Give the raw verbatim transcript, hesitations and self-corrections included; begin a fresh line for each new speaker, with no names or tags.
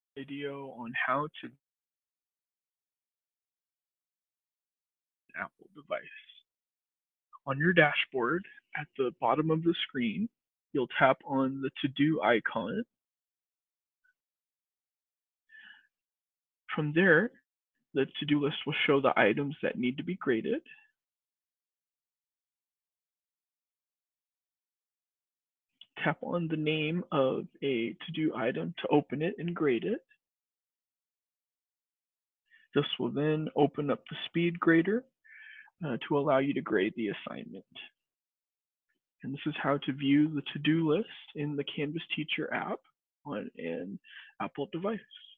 video on how to Apple device. On your dashboard, at the bottom of the screen, you'll tap on the to-do icon. From there, the to-do list will show the items that need to be graded. Tap on the name of a to-do item to open it and grade it. This will then open up the speed grader uh, to allow you to grade the assignment. And this is how to view the to-do list in the Canvas Teacher app on an Apple device.